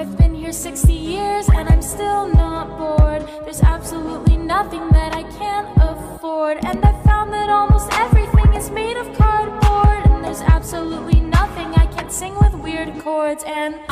I've been here 60 years and I'm still not bored. There's absolutely nothing that I can't afford. And I found that almost everything is made of cardboard. And there's absolutely nothing I can't sing with weird chords. And